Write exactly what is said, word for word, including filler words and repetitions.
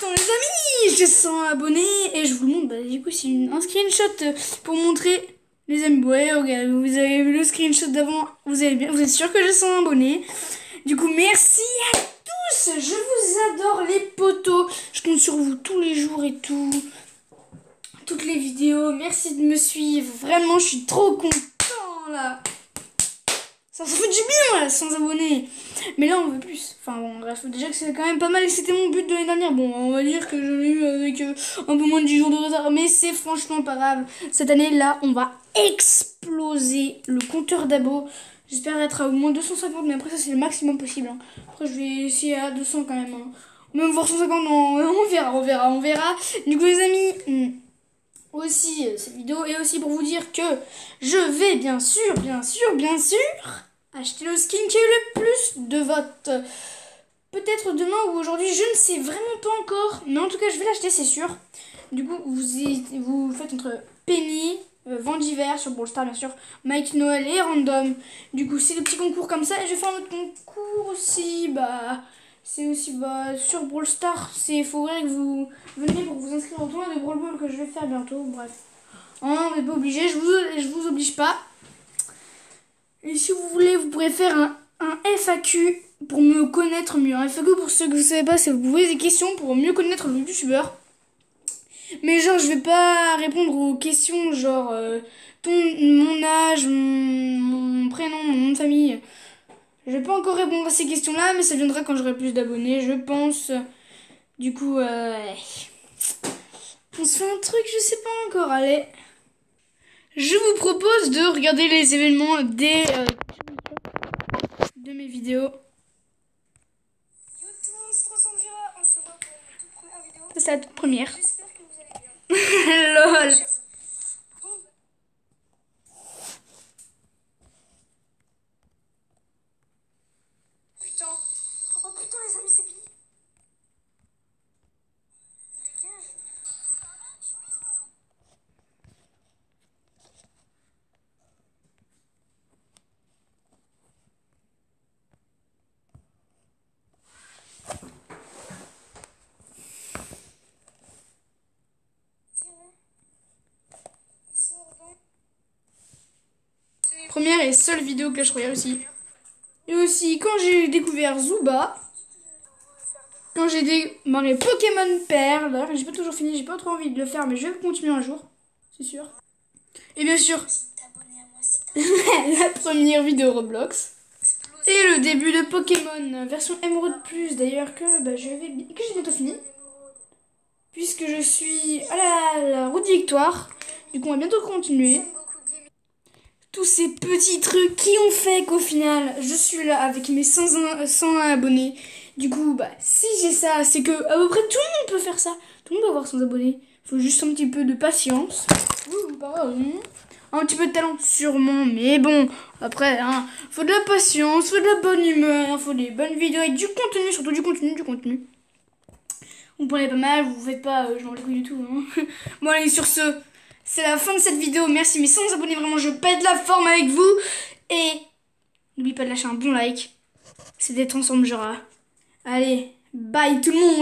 l'instant les amis, j'ai cent abonnés et je vous le montre, bah, du coup c'est un screenshot pour montrer les amis. Ouais, regarde, vous avez vu le screenshot d'avant, vous avez bien, vous êtes sûr que j'ai cent abonnés. Du coup merci à tous, je vous adore les potos, je compte sur vous tous les jours et tout, toutes les vidéos, merci de me suivre, vraiment je suis trop content là. Ça se fout du bien là, cent abonnés. Mais là on veut plus. Enfin bon bref, déjà que c'est quand même pas mal et c'était mon but de l'année dernière. Bon on va dire que je l'ai eu avec euh, un peu moins de dix jours de retard. Mais c'est franchement pas grave. Cette année là on va exploser le compteur d'abos. J'espère être à au moins deux cent cinquante, mais après ça c'est le maximum possible. Hein. Après je vais essayer à deux cents quand même. Hein. Même voir cent cinquante, non, on verra, on verra, on verra. Du coup les amis... Hmm. Aussi euh, cette vidéo et aussi pour vous dire que je vais bien sûr, bien sûr, bien sûr acheter le skin qui a eu le plus de votes. Peut-être demain ou aujourd'hui, je ne sais vraiment pas encore. Mais en tout cas, je vais l'acheter, c'est sûr. Du coup, vous, vous faites entre Penny, euh, Vendiver sur Brawl Stars bien sûr, Mike Noël et Random. Du coup, c'est des petits concours comme ça. Et je vais faire un autre concours aussi, bah... C'est aussi bah, sur Brawl Stars. Il faudrait que vous veniez pour vous inscrire au tournoi de Brawl Ball que je vais faire bientôt. Bref. Hein, vous n'êtes pas obligé. Je vous, je vous oblige pas. Et si vous voulez, vous pourrez faire un, un F A Q pour me connaître mieux. Un F A Q, pour ceux que vous ne savez pas, c'est vous pouvez des questions pour mieux connaître le youtubeur. Mais genre, je vais pas répondre aux questions genre euh, ton, mon âge, mon, mon prénom, mon nom de famille. Je vais pas encore répondre à ces questions-là, mais ça viendra quand j'aurai plus d'abonnés, je pense. Du coup, euh, on se fait un truc, je sais pas encore, allez. Je vous propose de regarder les événements des, euh, de mes vidéos. Yo tout le monde, c'est Transandira, on se voit pour une toute première vidéo. Ça, c'est la toute première. J'espère que vous allez bien. Lol. Putain. Oh putain les amis, c'est Billy. Dégage. Première et seule vidéo Clash Royale aussi. Et aussi, quand j'ai découvert Zuba, quand j'ai démarré Pokémon Perle, j'ai pas toujours fini, j'ai pas trop envie de le faire, mais je vais continuer un jour, c'est sûr. Et bien sûr, la première vidéo Roblox. Et le début de Pokémon, version Emerald Plus, d'ailleurs, que, bah, je vais, que j'ai bientôt fini. Puisque je suis à la, la route de victoire. Du coup, on va bientôt continuer. Tous ces petits trucs qui ont fait qu'au final, je suis là avec mes cent un, cent un abonnés. Du coup, bah, si j'ai ça, c'est que à peu près tout le monde peut faire ça. Tout le monde peut avoir cent abonnés. Faut juste un petit peu de patience. Ouh, pardon. Un petit peu de talent, sûrement. Mais bon, après, hein, faut de la patience, faut de la bonne humeur, faut des bonnes vidéos et du contenu, surtout du contenu, du contenu. Vous prenez pas mal, vous faites pas, euh, je m'en les couilles du tout. Hein. Bon, allez, sur ce, c'est la fin de cette vidéo. Merci mes cent abonnés, vraiment, je pète la forme avec vous. Et n'oubliez pas de lâcher un bon like. C'est d'être ensemble, Jura. Allez, bye tout le monde.